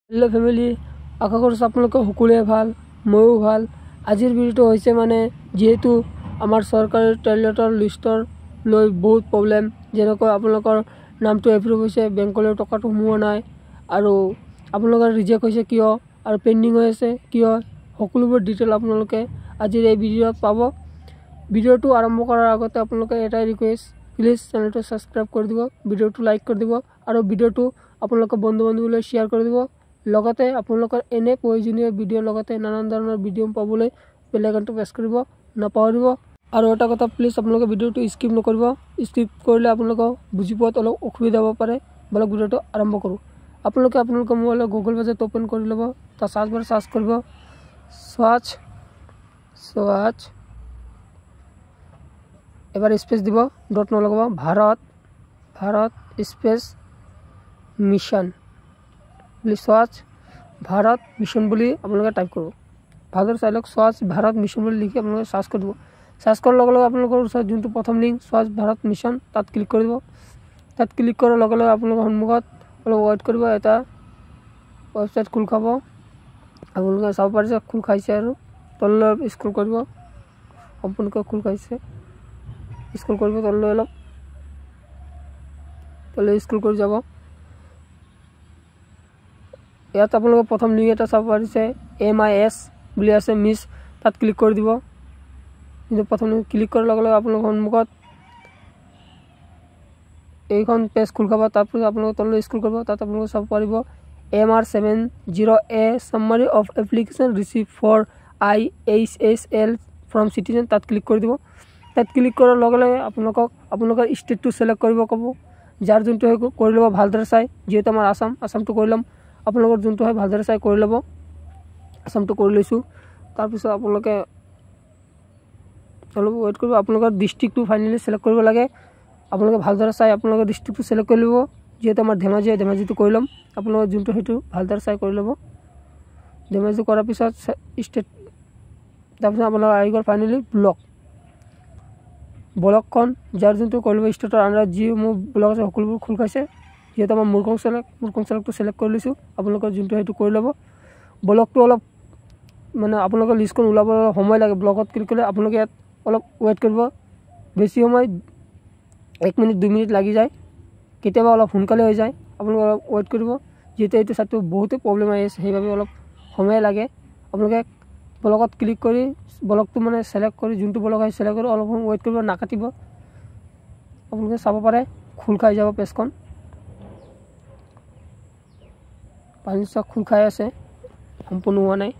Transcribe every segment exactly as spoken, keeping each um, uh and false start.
Hello family आशा करूँ आपलोक सकलोरे भाल मयो भाल आजिर भिडिओ होइसे माने जेहेतु आमार सरकारी टयलेटर लिस्टर लै बहुत प्रब्लेम जेनेको आपलोकर नामটো एप्रुव होइसे बेंकले टकाটো हुआ नाय आरो आपलोकर रिजेक्ट होइसे किय आरो पेंडिंग হৈ আছে किय सकलोबोर डिटेल आपलोके आजिर এই ভিডিওত পাব। ভিডিওটো আৰম্ভ কৰাৰ আগতে आपलोके এটাই ৰিকুৱেষ্ট প্লিজ চেনেলটো সাবস্ক্ৰাইব কৰি দিব, ভিডিওটো লাইক কৰি দিব আৰু ভিডিওটো आपलोके বন্ধু বান্ধৱীলৈ শেয়াৰ কৰি দিব। লগতে আপোনালোকৰ এনে প্ৰয়োজনীয় ভিডিও লগতে নানান ধৰণৰ ভিডিও পাবলৈ বেল আইকনটো প্ৰেছ কৰিব নাপাহৰিব। আৰু এটা কথা প্লিজ আপোনালোকে ভিডিওটো স্কিপ নকৰিব, স্কিপ কৰিলে আপোনালোকক বুজি পোৱাত অলপ অসুবিধা হ'ব পাৰে। বলক ভিডিওটো আৰম্ভ কৰোঁ। আপোনালোকে আপোনালোকৰ মোবাইলত গুগল বাজাৰত ওপেন কৰি ল'ব, তাৰ সাৰ্চ বাৰ সাৰ্চ কৰিব স্বাচ স্বাচ এবাৰ স্পেস দিব, ডট নলগাব, Bharat Bharat space mission Swachh Bharat Mission बोली आपलोके टाइप करो। भादर चाइलक स्वाच भारत मिशन बोली लिखि आपलोके सार्च कर दिबो। सार्च कर लगे लगे आपलोकर ओसर जोंतु प्रथम लिंक स्वाच भारत मिशन तात क्लिक कर दिबो। तात क्लिक कर लगे लगे आपलोकर सन्मुखत अलप वेट करिबो, एटा वेबसाइट खुल खाब। आपलोके चाब पारिसे खुल खाइसे आरो तलले स्क्रल करिबो, सम्पूर्णকৈ खुल खाइसे स्क्रल करिबो तलले अलप तलले स्क्रल कर যাব। ইয়াত আপোনালোকে প্ৰথম লিংক এটা চাব পাৰিছে এম আই এছ বুলি আছে মিছ, তাত ক্লিক কৰি দিব। কিন্তু প্ৰথম ক্লিক কৰাৰ লগে লগে আপোনালোকৰ সন্মুখত এইখন পেজ খোল খাব। তাৰপিছত আপোনালোকে তললৈ স্ক্ৰল কৰিব, তাত আপোনালোকে চাব পাৰিব M R seven zero' A summary of application receive for I H S L from citizen, তাত ক্লিক কৰি দিব। তাত ক্লিক কৰাৰ লগে লগে আপোনালোকক আপোনালোকৰ ষ্টেটটো চিলেক্ট কৰিব ক'ব, যাৰ যোনটো হয় কৰি ল'ব ভালদৰে চাই। যিহেতু আমাৰ আসাম আসামটো কৰি ল'ম, আপোনালোকৰ যোনটো হয় ভালদৰে চাই কৰি ল'ব। আসামটো কৰি লৈছোঁ। তাৰপিছত আপোনালোকে অলপ ৱেইট কৰিব, আপোনালোকৰ ডিষ্ট্ৰিক্টটো ফাইনেলি চিলেক্ট কৰিব লাগে। আপোনালোকে ভালদৰে চাই আপোনালোকৰ ডিষ্ট্ৰিক্টটো চিলেক্ট কৰি ল'ব। যিহেতু আমাৰ ধেমাজি হয় ধেমাজিটো কৰি ল'ম, আপোনালোকৰ যোনটো সেইটো ভালদৰে চাই কৰি ল'ব। ধেমাজি কৰাৰ পিছত ষ্টেট, তাৰপিছত আপোনালোকৰ আহি গ'ল ফাইনেলি ব্লক। ব্লকখন যাৰ যোনটো কৰি ল'ব ষ্টেটৰ আণ্ডাৰত যি মোৰ ব্লক আছে সকলোবোৰ খোল খাইছে। যেহেতু আমাৰ মুৰকং চেলেক্ট মুৰকং চেলেক্টটো চিলেক্ট কৰি লৈছোঁ, আপোনালোকৰ যোনটো সেইটো কৰি ল'ব। ব্লকটো অলপ মানে আপোনালোকৰ লিষ্টখন ওলাব সময় লাগে। ব্লকত ক্লিক কৰিলে আপোনালোকে ইয়াত অলপ ৱেইট কৰিব, বেছি সময় এক মিনিট দুই মিনিট লাগি যায়, কেতিয়াবা অলপ সোনকালে হৈ যায়। আপোনালোকে অলপ ৱেইট কৰিব, যিহেতু এইটো চাইটটো বহুতেই প্ৰব্লেম আহি আছে, সেইবাবে অলপ সময় লাগে। আপোনালোকে ব্লকত ক্লিক কৰি ব্লকটো মানে চিলেক্ট কৰি যোনটো ব্লক হয় চিলেক্ট কৰি অলপ সময় ৱেইট কৰিব, নাকাটিব। আপোনালোকে চাব পাৰে খোল খাই যাব পেজখন। পানী চাক খোল খাই আছে, সম্পূৰ্ণ হোৱা নাই।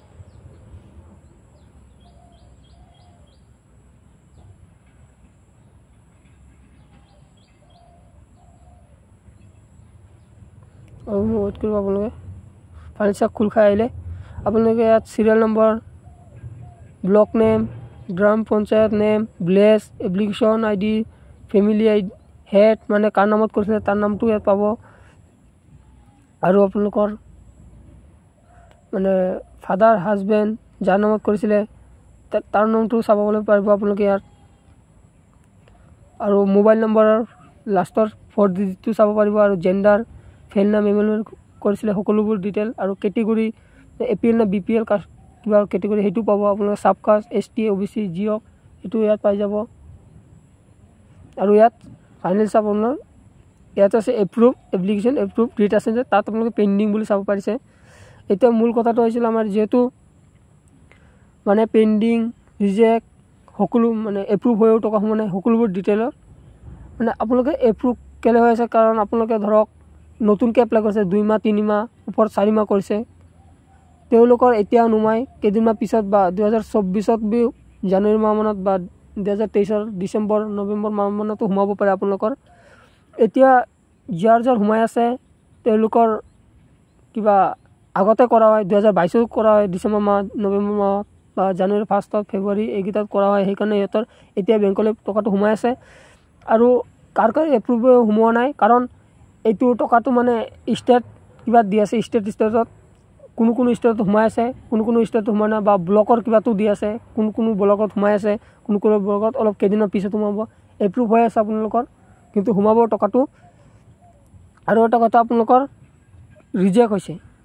আৰু ৱেইট কৰিব আপোনালোকে। পানী চাক খোল খাই আহিলে আপোনালোকে ইয়াত চিৰিয়েল নম্বৰ, ব্লক নেম, গ্ৰাম panchayat name, village, application I D, family I head মানে কাৰ নামত কৰিছিলে তাৰ নামটো ইয়াত পাব। আৰু আপোনালোকৰ মানে ফাদাৰ হাজবেণ্ড যাৰ নামত কৰিছিলে তাৰ নামটো চাবলৈ পাৰিব আপোনালোকে ইয়াত। আৰু মোবাইল নম্বৰৰ লাষ্টৰ ফ'ৰ ডিজিটটো চাব পাৰিব। আৰু জেণ্ডাৰ, ফেইল না মেমেল কৰিছিলে সকলোবোৰ ডিটেইল। আৰু কেটেগৰী এ পি এল না বি পি এল কাষ্ট কিবা কেটেগৰী সেইটো পাব আপোনালোকে। চাব caste, S T, O' B C যি হওক সেইটো ইয়াত পাই যাব। আৰু ইয়াত ফাইনেল চাব আপোনাৰ ইয়াত আছে এপ্ৰুভ এপ্লিকেশ্যন এপ্ৰুভ ডেট আছে যে তাত আপোনালোকে পেণ্ডিং বুলি চাব পাৰিছে। এতিয়া মূল কথাটো হৈছিল আমাৰ যিহেতু মানে পেণ্ডিং ৰিজেক্ট সকলো মানে এপ্ৰুভ হৈও টকা সোমোৱা নাই, সকলোবোৰ ডিটেইলৰ মানে আপোনালোকে এপ্ৰুভ কেলৈ হৈ আছে কাৰণ আপোনালোকে ধৰক নতুনকৈ এপ্লাই কৰিছে, দুই মাহ তিনি মাহ ওপৰত চাৰি মাহ কৰিছে, তেওঁলোকৰ এতিয়া নোমাই কেইদিনমান পিছত বা দুহেজাৰ চৌব্বিছত জানুৱাৰী মাহ মানত বা দুহেজাৰ তেইছৰ ডিচেম্বৰ নৱেম্বৰ মাহ মানতো সোমাব পাৰে আপোনালোকৰ। এতিয়া যাৰ যাৰ সোমাই আছে তেওঁলোকৰ কিবা আগতে কৰা হয়, দুহেজাৰ বাইছত কৰা হয়, ডিচেম্বৰ মাহ নৱেম্বৰ মাহত বা জানুৱাৰী ফাৰ্ষ্টত ফেব্ৰুৱাৰী এইকেইটাত কৰা হয়। সেইকাৰণে সিহঁতৰ এতিয়া বেংকলৈ টকাটো সোমাই আছে। আৰু কাৰ কাৰ এপ্ৰুভ সোমোৱা নাই কাৰণ এইটো টকাটো মানে ষ্টেট কিবা দি আছে, ষ্টেট ষ্টেটত কোনো কোনো ষ্টেটত সোমাই আছে, কোনো কোনো ষ্টেটত সোমাই নাই, বা ব্লকৰ কিবাটো দি আছে, কোনো কোনো ব্লকত সোমাই আছে, কোনো কোনো ব্লকত অলপ কেইদিনৰ পিছত সোমাব। এপ্ৰুভ হৈ আছে আপোনালোকৰ, কিন্তু সোমাব টকাটো। আৰু এটা কথা আপোনালোকৰ ৰিজেক্ট হৈছে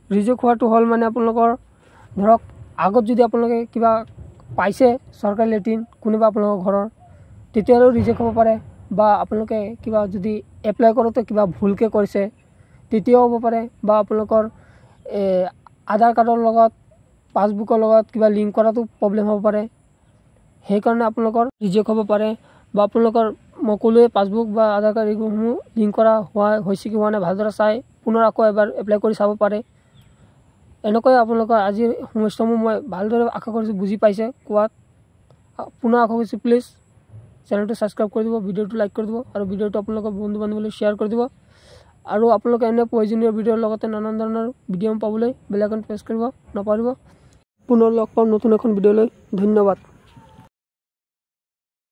ৰিজেক্ট হোৱাটো হ'ল মানে আপোনালোকৰ ধৰক আগত যদি আপোনালোকে কিবা পাইছে চৰকাৰী লেট্ৰিন কোনোবা আপোনালোকৰ ঘৰৰ তেতিয়াহ'লেও ৰিজেক্ট হ'ব পাৰে, বা আপোনালোকে কিবা যদি এপ্লাই কৰোঁতে কিবা ভুলকৈ কৰিছে তেতিয়াও হ'ব পাৰে, বা আপোনালোকৰ আধাৰ কাৰ্ডৰ লগত পাছবুকৰ লগত কিবা লিংক কৰাটো প্ৰব্লেম হ'ব পাৰে, সেইকাৰণে আপোনালোকৰ ৰিজেক্ট হ'ব পাৰে। বা আপোনালোকৰ মই ক'লোৱে পাছবুক বা আধাৰ কাৰ্ড এইসমূহ লিংক কৰা হোৱা হৈছে কি হোৱা নাই ভালদৰে চাই পুনৰ আকৌ এবাৰ এপ্লাই কৰি চাব পাৰে। এনেকৈ আপোনালোকৰ আজিৰ সমস্যাসমূহ মই ভালদৰে আশা কৰিছোঁ বুজি পাইছে কোৱাত। পুনৰ আশা কৰিছোঁ প্লিজ চেনেলটো ছাবস্ক্ৰাইব কৰি দিব, ভিডিঅ'টো লাইক কৰি দিব আৰু ভিডিঅ'টো আপোনালোকৰ বন্ধু বান্ধৱীলৈ শ্বেয়াৰ কৰি দিব। আৰু আপোনালোকে এনে প্ৰয়োজনীয় ভিডিঅ'ৰ লগতে নানান ধৰণৰ ভিডিঅ' পাবলৈ বেল আইকন প্ৰেছ কৰিব নাপাহৰিব। পুনৰ লগ পাম নতুন এখন ভিডিঅ'লৈ। ধন্যবাদ।